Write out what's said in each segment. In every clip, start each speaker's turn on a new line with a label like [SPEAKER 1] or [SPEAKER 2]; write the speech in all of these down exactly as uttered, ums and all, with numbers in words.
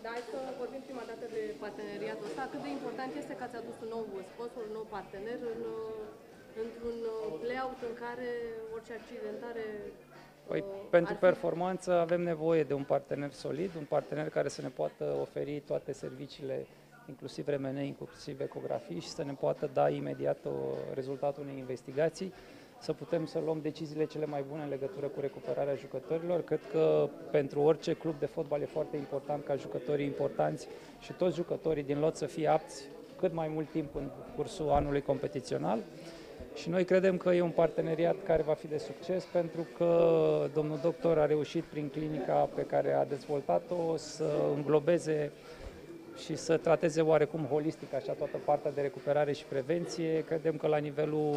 [SPEAKER 1] Da, hai să vorbim prima dată de parteneriatul ăsta. Cât de important este că ați adus un nou sponsor, un nou partener în, într-un play-out în care orice accidentare...
[SPEAKER 2] Păi,
[SPEAKER 1] uh,
[SPEAKER 2] pentru performanță avem nevoie de un partener solid, un partener care să ne poată oferi toate serviciile, inclusiv R M N, inclusiv ecografii, și să ne poată da imediat o, rezultatul unei investigații, să putem să luăm deciziile cele mai bune în legătură cu recuperarea jucătorilor. Cred că pentru orice club de fotbal e foarte important ca jucătorii importanți și toți jucătorii din lot să fie apți cât mai mult timp în cursul anului competițional. Și noi credem că e un parteneriat care va fi de succes, pentru că domnul doctor a reușit prin clinica pe care a dezvoltat-o să înglobeze și să trateze oarecum holistic așa toată partea de recuperare și prevenție. Credem că la nivelul,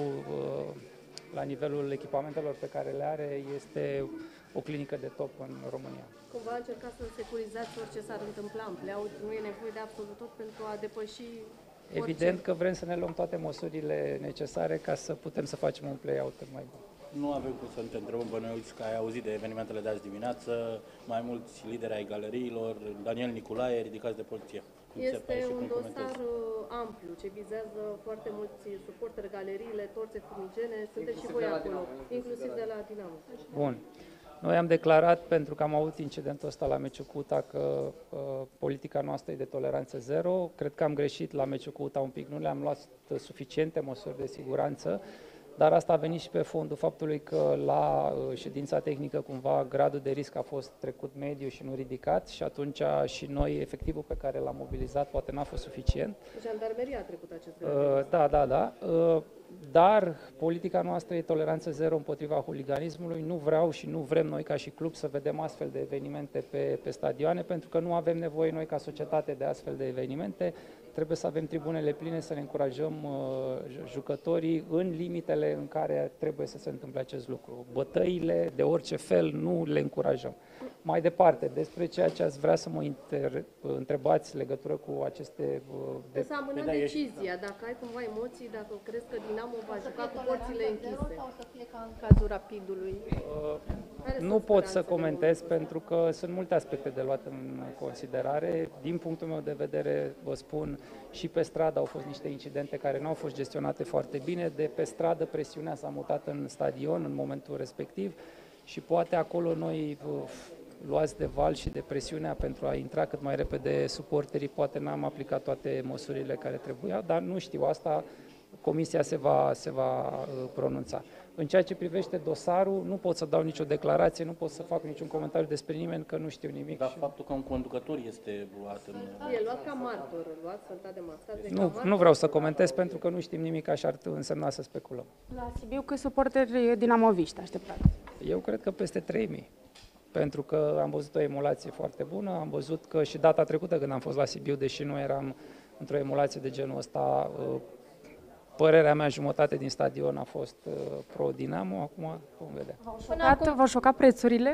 [SPEAKER 2] la nivelul echipamentelor pe care le are este o clinică de top în România.
[SPEAKER 1] Cumva încercați să securizați orice s-ar întâmpla în play-out, nu e nevoie de absolut tot pentru a depăși orice.
[SPEAKER 2] Evident că vrem să ne luăm toate măsurile necesare ca să putem să facem un play-out mai bun.
[SPEAKER 3] Nu avem cum să te întrebăm, bănuiți că ai auzit de evenimentele de azi dimineață, mai mulți lideri ai galeriilor, Daniel Niculae, ridicați de poliție. Cum
[SPEAKER 1] este un dosar amplu, ce vizează foarte mulți suporteri, galeriile, torțe, fumigene, sunteți și voi acolo, inclusiv de la Dinamo.
[SPEAKER 2] Bun. Noi am declarat, pentru că am avut incidentul ăsta la meciul cu U T A, că uh, politica noastră e de toleranță zero. Cred că am greșit la meciul cu U T A un pic, nu le-am luat suficiente măsuri de siguranță, dar asta a venit și pe fondul faptului că la uh, ședința tehnică cumva gradul de risc a fost trecut mediu și nu ridicat și atunci și noi efectivul pe care l-am mobilizat poate n-a fost suficient.
[SPEAKER 1] Jandarmeria a trecut acest
[SPEAKER 2] uh, Da, da, da. Uh, Dar politica noastră e toleranță zero împotriva huliganismului. Nu vreau și nu vrem noi ca și club să vedem astfel de evenimente pe, pe stadioane, pentru că nu avem nevoie noi ca societate de astfel de evenimente. Trebuie să avem tribunele pline, să ne încurajăm uh, jucătorii în limitele în care trebuie să se întâmple acest lucru. Bătăile de orice fel nu le încurajăm. Mai departe, despre ceea ce ați vrea să mă inter... întrebați legătură cu aceste... Uh,
[SPEAKER 1] de... Să amânăm decizia, dacă ai cumva emoții, dacă crezi că Dinamo va juca cu porțile închise. Sau să fie ca în cazul Rapidului?
[SPEAKER 2] Uh, nu pot să comentez, pentru că sunt multe aspecte de luat în considerare. Din punctul meu de vedere, vă spun, și pe stradă au fost niște incidente care nu au fost gestionate foarte bine. De pe stradă presiunea s-a mutat în stadion în momentul respectiv și poate acolo noi, luați de val și de presiunea pentru a intra cât mai repede suporterii, poate n-am aplicat toate măsurile care trebuia, dar nu știu asta, comisia se va, se va pronunța. În ceea ce privește dosarul, nu pot să dau nicio declarație, nu pot să fac niciun comentariu despre nimeni, că nu știu nimic.
[SPEAKER 3] Dar și... faptul că un conducător este luat în...
[SPEAKER 1] E luat ca martor, luat, săltat de mascat de
[SPEAKER 2] nu,
[SPEAKER 1] martor.
[SPEAKER 2] Nu vreau să comentez, pentru că nu știm nimic, așa ar însemna să speculăm.
[SPEAKER 4] La Sibiu, câți suporteri dinamoviști așteptați?
[SPEAKER 2] Eu cred că peste trei mii. Pentru că am văzut o emulație foarte bună, am văzut că și data trecută când am fost la Sibiu, deși nu eram într-o emulație de genul ăsta, părerea mea, jumătate din stadion a fost pro-Dinamo, acum vom vedea.
[SPEAKER 4] V-au șocat prețurile?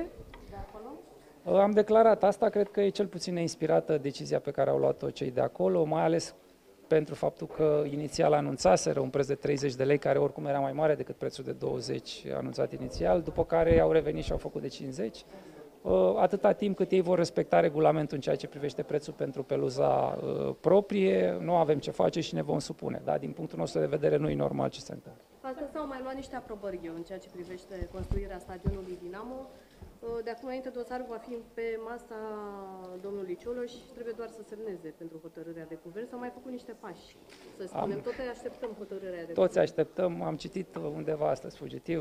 [SPEAKER 2] Am declarat asta, cred că e cel puțin neinspirată decizia pe care au luat-o cei de acolo, mai ales pentru faptul că inițial anunțaseră un preț de treizeci de lei, care oricum era mai mare decât prețul de douăzeci anunțat inițial, după care au revenit și au făcut de cincizeci. Atâta timp cât ei vor respecta regulamentul în ceea ce privește prețul pentru peluza proprie, nu avem ce face și ne vom supune. Da? Din punctul nostru de vedere nu e normal ce se întâmplă.
[SPEAKER 1] Astăzi s-au mai luat niște aprobări în ceea ce privește construirea stadionului Dinamo. De acum înainte dosarul va fi pe masa domnului Cioloș și trebuie doar să semneze pentru hotărârea de guvern. S-au mai făcut niște pași, să spunem. Am, tot așteptăm hotărârea de
[SPEAKER 2] Toți guvern. așteptăm, am citit undeva astăzi fugitiv,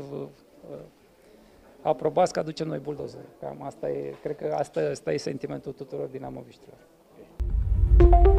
[SPEAKER 2] aprobați că aducem noi buldozeri. Cam asta e, cred că asta, asta e sentimentul tuturor dinamoviștilor.